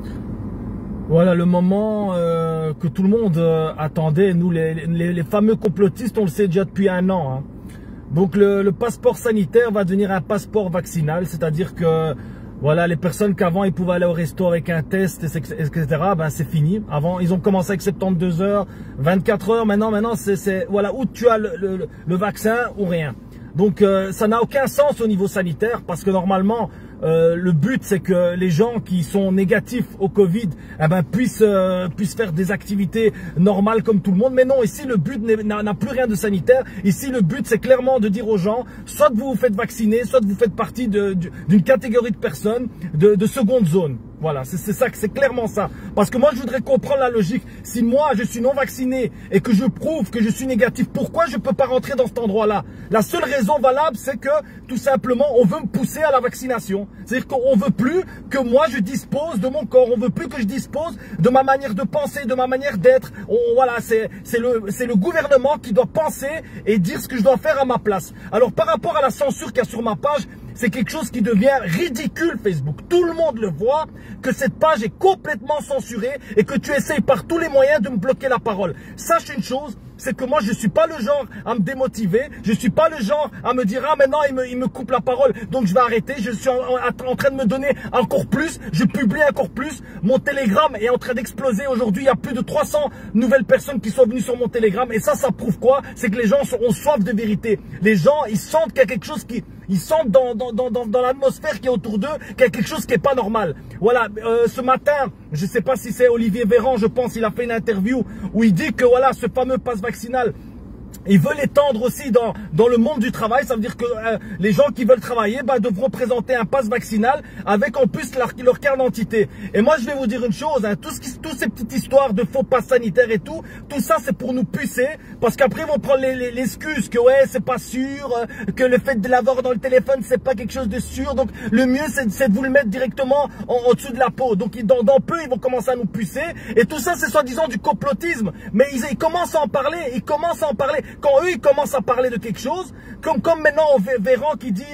Voilà le moment que tout le monde attendait. Nous, les fameux complotistes, on le sait déjà depuis un an. Hein. Donc le passeport sanitaire va devenir un passeport vaccinal, c'est-à-dire que voilà, les personnes qu'avant ils pouvaient aller au resto avec un test, etc. Ben c'est fini. Avant ils ont commencé avec 72 heures, 24 heures. Maintenant c'est voilà, où tu as le vaccin ou rien. Donc ça n'a aucun sens au niveau sanitaire parce que normalement le but c'est que les gens qui sont négatifs au Covid puissent faire des activités normales comme tout le monde. Mais non, ici le but n'a plus rien de sanitaire. Ici le but c'est clairement de dire aux gens, soit vous vous faites vacciner, soit vous faites partie d'une catégorie de personnes de seconde zone. Voilà, c'est ça, c'est clairement ça. Parce que moi, je voudrais comprendre la logique. Si moi, je suis non vacciné et que je prouve que je suis négatif, pourquoi je ne peux pas rentrer dans cet endroit-là? La seule raison valable, c'est que, tout simplement, on veut me pousser à la vaccination. C'est-à-dire qu'on veut plus que moi, je dispose de mon corps. On veut plus que je dispose de ma manière de penser, de ma manière d'être. Voilà, c'est le gouvernement qui doit penser et dire ce que je dois faire à ma place. Alors, par rapport à la censure qu'il y a sur ma page, c'est quelque chose qui devient ridicule, Facebook. Tout le monde le voit, que cette page est complètement censurée et que tu essayes par tous les moyens de me bloquer la parole. Sache une chose, c'est que moi je suis pas le genre à me démotiver, je suis pas le genre à me dire ah maintenant il me coupe la parole donc je vais arrêter, je suis en train de me donner encore plus, je publie encore plus, mon Telegram est en train d'exploser aujourd'hui, il y a plus de 300 nouvelles personnes qui sont venues sur mon Telegram et ça prouve quoi? C'est que les gens ont soif de vérité, les gens ils sentent qu'il y a quelque chose ils sentent dans l'atmosphère qui est autour d'eux qu'il y a quelque chose qui est pas normal. Voilà, ce matin, je sais pas si c'est Olivier Véran, je pense, il a fait une interview où il dit que voilà, ce fameux pass vaccinal, il veut l'étendre aussi dans le monde du travail. Ça veut dire que les gens qui veulent travailler devront présenter un pass vaccinal avec en plus leur carte d'identité. Et moi je vais vous dire une chose, hein, toutes ces petites histoires de faux pass sanitaires et tout ça c'est pour nous pucer. Parce qu'après ils vont prendre l'excuse que ouais c'est pas sûr, que le fait de l'avoir dans le téléphone c'est pas quelque chose de sûr. Donc le mieux c'est de vous le mettre directement en dessous de la peau. Donc dans peu ils vont commencer à nous pucer. Et tout ça c'est soi-disant du complotisme. Mais ils commencent à en parler, Quand eux ils commencent à parler de quelque chose, comme maintenant on Véran qui dit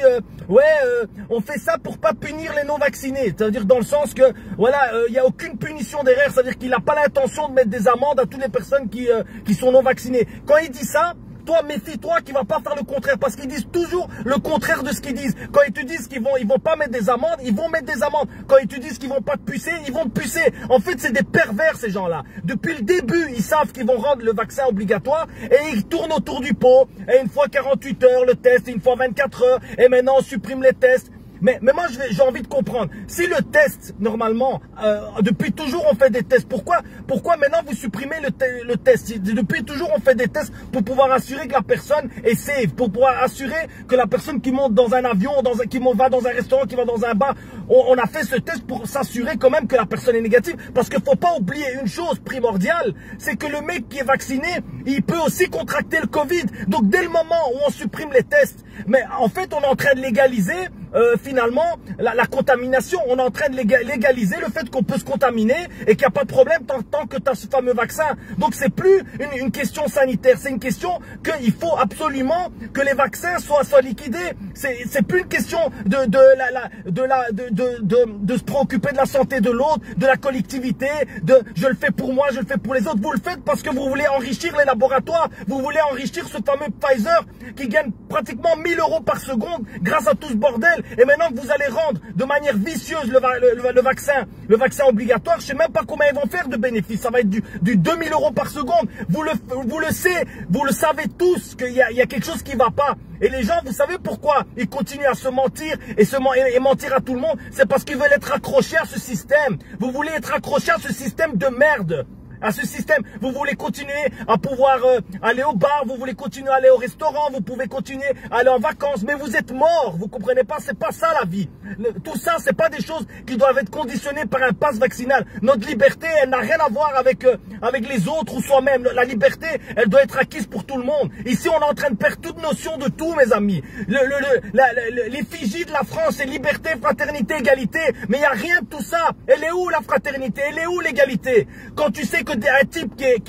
on fait ça pour pas punir les non vaccinés, c'est-à-dire dans le sens que voilà il y a aucune punition derrière, c'est-à-dire qu'il n'a pas l'intention de mettre des amendes à toutes les personnes qui sont non vaccinées. Quand il dit ça, toi, méfie-toi qu'il va pas faire le contraire parce qu'ils disent toujours le contraire de ce qu'ils disent. Quand ils te disent qu'ils vont pas mettre des amendes, ils vont mettre des amendes. Quand ils te disent qu'ils vont pas te pucer, ils vont te pucer. En fait, c'est des pervers ces gens-là. Depuis le début, ils savent qu'ils vont rendre le vaccin obligatoire et ils tournent autour du pot. Et une fois 48 heures le test, une fois 24 heures et maintenant on supprime les tests. Mais moi j'ai envie de comprendre, si le test, normalement, depuis toujours on fait des tests, pourquoi maintenant vous supprimez le test? Depuis toujours on fait des tests pour pouvoir assurer que la personne est safe, pour pouvoir assurer que la personne qui monte dans un avion, qui va dans un restaurant, qui va dans un bar, on a fait ce test pour s'assurer quand même que la personne est négative. Parce qu'il ne faut pas oublier une chose primordiale, c'est que le mec qui est vacciné, il peut aussi contracter le Covid. Donc dès le moment où on supprime les tests, mais en fait on est en train de légaliser finalement la contamination. On est en train de légaliser le fait qu'on peut se contaminer et qu'il n'y a pas de problème tant que tu as ce fameux vaccin. Donc c'est plus une question sanitaire, c'est une question qu'il faut absolument que les vaccins soient liquidés. C'est plus une question de se préoccuper de la santé de l'autre, de la collectivité, je le fais pour moi, je le fais pour les autres. Vous le faites parce que vous voulez enrichir les laboratoires, vous voulez enrichir ce fameux Pfizer qui gagne pratiquement 1000 € par seconde grâce à tout ce bordel. Et maintenant que vous allez rendre de manière vicieuse le vaccin obligatoire, je sais même pas combien ils vont faire de bénéfices. Ça va être du 2000 € par seconde. Vous le savez tous qu'il y a quelque chose qui va pas. Et les gens, vous savez pourquoi ils continuent à se mentir et mentir à tout le monde? C'est parce qu'ils veulent être accrochés à ce système. Vous voulez être accrochés à ce système de merde. À ce système, vous voulez continuer à pouvoir aller au bar, vous voulez continuer à aller au restaurant, vous pouvez continuer à aller en vacances, mais vous êtes morts, vous comprenez pas, c'est pas ça la vie. Tout ça, c'est pas des choses qui doivent être conditionnées par un pass vaccinal. Notre liberté, elle n'a rien à voir avec les autres ou soi-même. La liberté, elle doit être acquise pour tout le monde. Ici, on est en train de perdre toute notion de tout, mes amis. L'effigie de la France, c'est liberté, fraternité, égalité, mais il n'y a rien de tout ça. Elle est où la fraternité? Elle est où l'égalité? Quand tu sais que un type qui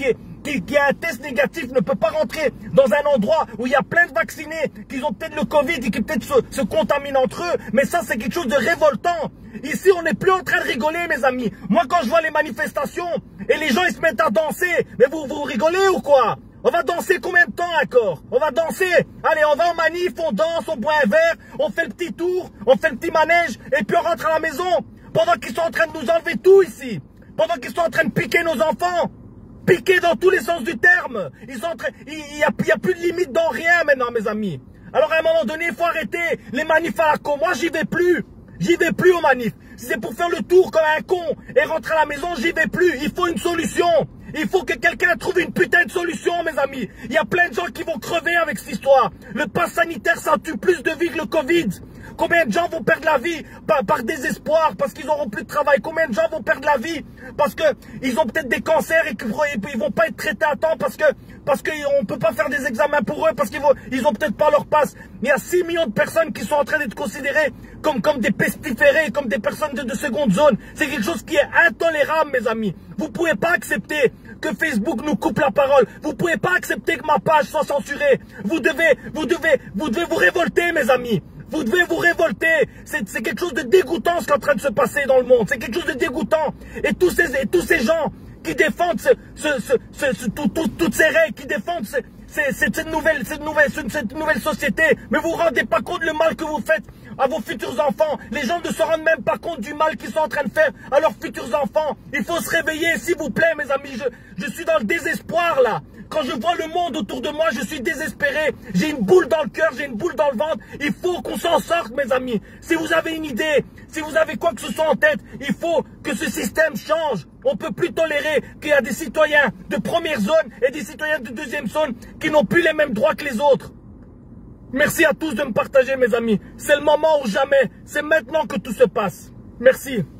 qui a un test négatif ne peut pas rentrer dans un endroit où il y a plein de vaccinés qui ont peut-être le Covid et qui peut-être se contaminent entre eux. Mais ça, c'est quelque chose de révoltant. Ici, on n'est plus en train de rigoler, mes amis. Moi, quand je vois les manifestations et les gens, ils se mettent à danser, mais vous rigolez ou quoi? On va danser combien de temps encore? On va danser. Allez, on va en manif, on danse, on boit un verre, on fait le petit tour, on fait le petit manège, et puis on rentre à la maison. Pendant qu'ils sont en train de nous enlever tout ici. Pendant qu'ils sont en train de piquer nos enfants. Piquer dans tous les sens du terme. Ils sont en train... Il y a plus de limite dans rien maintenant, mes amis. Alors à un moment donné, il faut arrêter les manifs à la con. Moi, j'y vais plus. J'y vais plus aux manifs. Si c'est pour faire le tour comme un con et rentrer à la maison, j'y vais plus. Il faut une solution. Il faut que quelqu'un trouve une putain de solution, mes amis. Il y a plein de gens qui vont crever avec cette histoire. Le pass sanitaire, ça tue plus de vies que le Covid. Combien de gens vont perdre la vie par désespoir, parce qu'ils n'auront plus de travail? Combien de gens vont perdre la vie parce qu'ils ont peut-être des cancers et qu'ils ne vont pas être traités à temps parce qu'on ne peut pas faire des examens pour eux, parce qu'ils ont peut-être pas leur passe. Il y a 6 millions de personnes qui sont en train d'être considérées comme des pestiférés, comme des personnes de seconde zone. C'est quelque chose qui est intolérable, mes amis. Vous ne pouvez pas accepter que Facebook nous coupe la parole. Vous ne pouvez pas accepter que ma page soit censurée. Vous devez vous révolter, mes amis. Vous devez vous révolter. C'est quelque chose de dégoûtant ce qui est en train de se passer dans le monde. C'est quelque chose de dégoûtant. Et tous ces gens qui défendent toutes ces règles, qui défendent cette nouvelle société. Mais vous ne vous rendez pas compte le mal que vous faites à vos futurs enfants. Les gens ne se rendent même pas compte du mal qu'ils sont en train de faire à leurs futurs enfants. Il faut se réveiller, s'il vous plaît, mes amis. Je suis dans le désespoir, là. Quand je vois le monde autour de moi, je suis désespéré. J'ai une boule dans le cœur, j'ai une boule dans le ventre. Il faut qu'on s'en sorte, mes amis. Si vous avez une idée, si vous avez quoi que ce soit en tête, il faut que ce système change. On ne peut plus tolérer qu'il y a des citoyens de première zone et des citoyens de deuxième zone qui n'ont plus les mêmes droits que les autres. Merci à tous de me partager, mes amis. C'est le moment ou jamais. C'est maintenant que tout se passe. Merci.